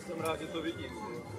Jsem rád, že to vidím.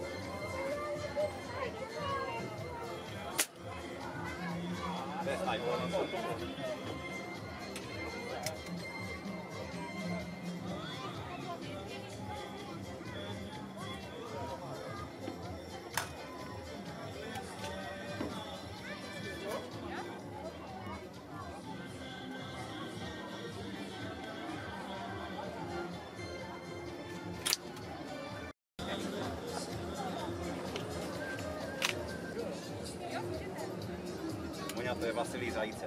Moňa, to je Vasilij Zajíce.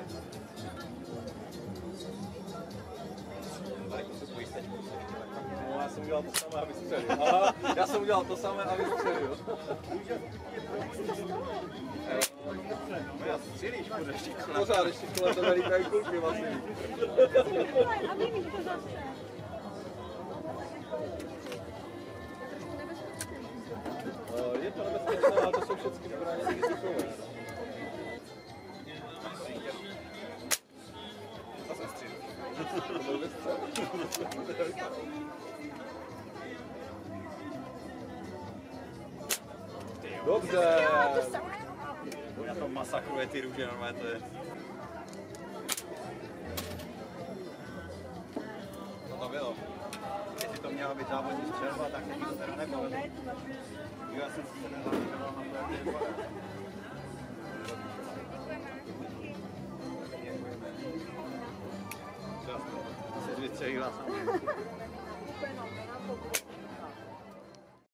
No, já jsem udělal to samé, aby střelil. Aha, já jsem udělal to samé, aby střelil. No já střelíš, ještě Pořád ještě kolem tebe lítají kulky, Vasilij. A vím, to zase. Je to nebezpečné, ale to jsou všechny zbraně výzvukové. Zase střelíš. To byl vystřel. Dobře. Moňa to masakruje ty růže, normálně to je. Co to bylo? Jestli to měla být závodní střelba, tak se to teda nebylo. Já jsem si se nezaměřoval na to, jak to vypadá. Děkujeme. Se vystřelila sama.